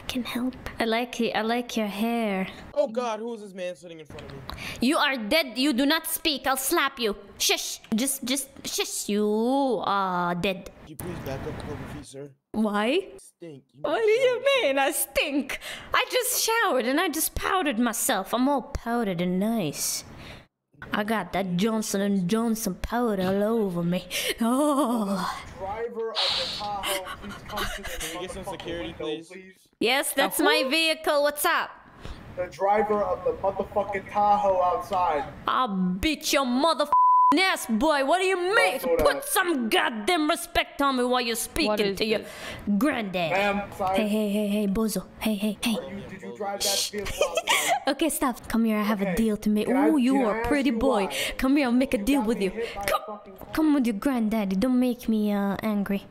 can help. I like it. I like your hair. Oh God, who is this man sitting in front of me? You are dead. You do not speak. I'll slap you. Shush. Just shush. You are dead. Could you please back up a couple feet, sir? Why? Stink. What do you mean? I stink. I just showered and I just powdered myself. I'm all powdered and nice. I got that Johnson & Johnson powder all over me. Oh. Driver of the Tahoe, please come to the Can we get some security, window, please? Yes, that's my vehicle. What's up? The driver of the motherfucking Tahoe outside. I'll beat your motherfucking ass, boy. What do you mean? Put some goddamn respect on me while you're speaking to your granddad. Hey, bozo. Hey. Did you drive that vehicle? Okay, stop. Come here. I have a deal to make. Oh, you are a pretty boy. Come here. I'll make a deal with you. Come with your granddaddy. Don't make me angry.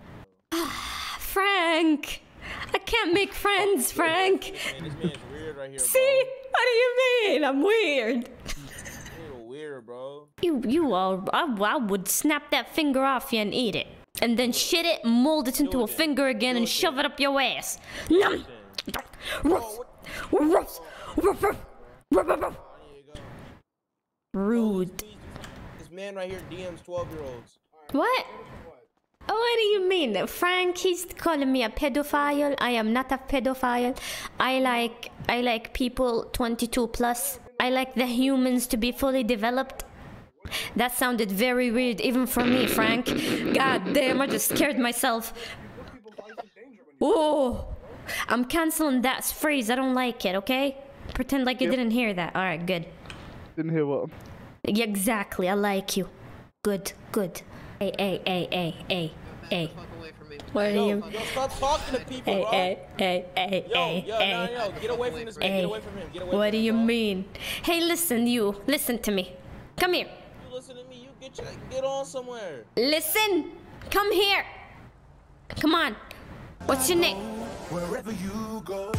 Frank. I can't make friends, Frank. Man, this man's weird right here, See? What do you mean? I'm weird. Weird, bro. You are. I would snap that finger off you and eat it. And then shit it, mold it into a finger again, and shove it up your ass. Nom. Rude. This man right here DMs 12-year-olds. What? Oh, what do you mean? Frank, he's calling me a pedophile. I am not a pedophile. I like people 22 plus. I like the humans to be fully developed. That sounded very weird, even for me, Frank. God damn, I just scared myself. Oh, I'm canceling that phrase. I don't like it, okay? Pretend like you didn't hear that. Alright, good. Didn't hear what? Yeah, exactly, I like you. Good. Hey. What are you? Yo, stop talking to people, bro. Hey. Yo, get away from this man. Get away from him. Get away from him. What do you mean? Hey, listen, you. Listen to me. Come here. You listen to me. You get on somewhere. Listen. Come here. Come on. What's your name? Wherever you go.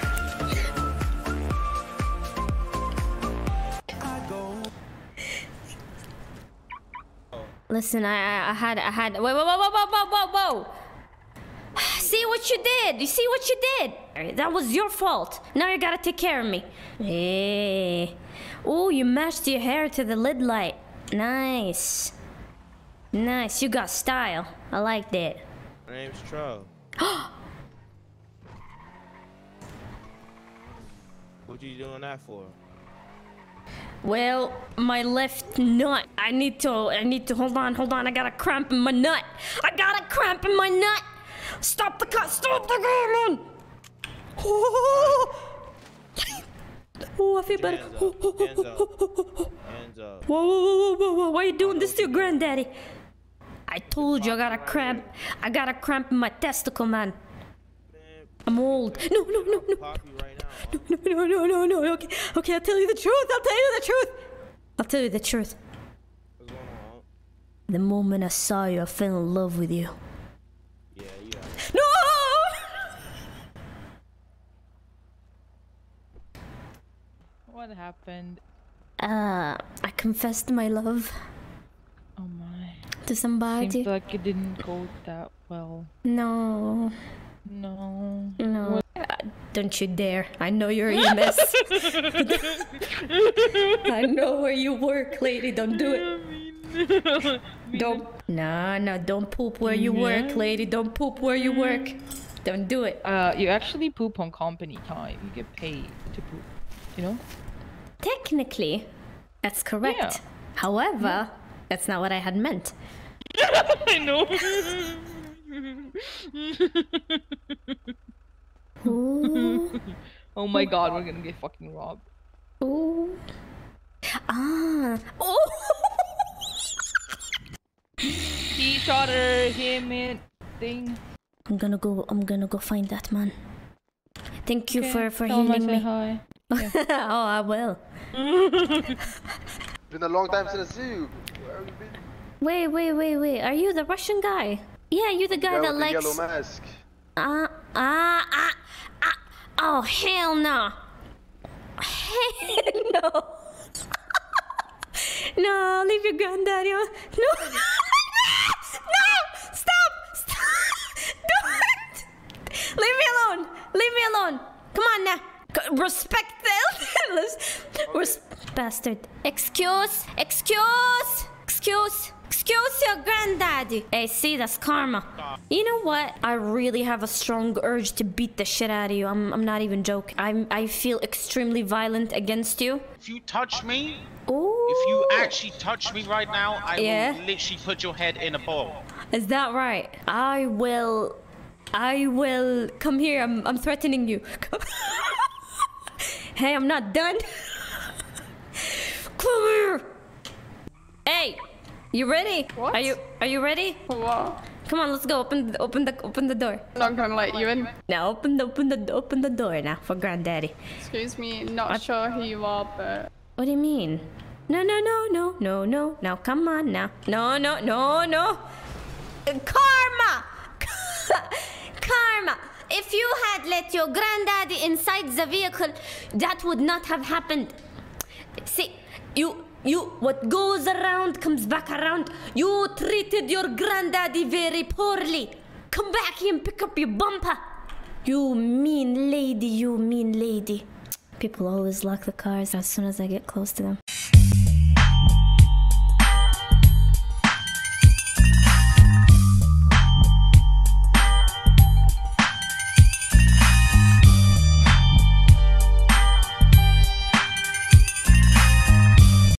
Listen, I had. Whoa. See what you did? You see what you did? That was your fault. Now you gotta take care of me. Hey. Oh, you matched your hair to the lid light. Nice. Nice, you got style. I like that. My name's Tro. What you doing that for? Well, my left nut. I need to hold on. I got a cramp in my nut. Stop the car, man. Oh, I feel better. Hands up. Whoa. Why are you doing this to your granddaddy? I told you I got a cramp. I got a cramp in my testicle, man. I'm old. No. No. Okay, I'll tell you the truth. What's going on? The moment I saw you, I fell in love with you. Yeah. No! What happened? I confessed my love. Oh my. To somebody. Seems like it didn't go that well. No. No. Don't you dare. I know you're EMS. I know where you work, lady. Don't do it. Don't poop where you work, lady. Don't poop where you work. Don't do it. You actually poop on company time. You get paid to poop, you know? Technically, that's correct. Yeah. However, that's not what I had meant. I know. Ooh. Oh my god, we're gonna get fucking robbed. Ooh. Ah. Oh. He shot her, him, it, thing. I'm gonna go find that man. Thank you for Tell him I healing say me. hi. Yeah. Oh, I will. Been a long time since you. Where have you been? Wait. Are you the Russian guy? Yeah, you the guy that With the likes. yellow mask. Oh, hell no. Hell no. No, leave your granddaddy on. No. No! Stop! Don't! Leave me alone! alone. Come on now. Respect the elders. Bastard. Excuse your granddaddy. Hey, see, that's karma. You know what? I really have a strong urge to beat the shit out of you. I'm not even joking. I feel extremely violent against you. If you touch me, Ooh. if you actually touch me right now, I will literally put your head in a bowl. Is that right? I will. Come here. I'm threatening you. Hey, I'm not done. Come here. Hey, you ready? What? Are you ready? What? Come on, let's go. Open the door. I'm not gonna let you in. Now open the door now for Granddaddy. Excuse me, not sure who you are, but What do you mean? No. Now come on now. No. Karma. Karma. If you had let your granddaddy inside the vehicle, that would not have happened. See, what goes around comes back around. You treated your granddaddy very poorly. Come back here and pick up your bumper. You mean lady. People always lock the cars as soon as I get close to them.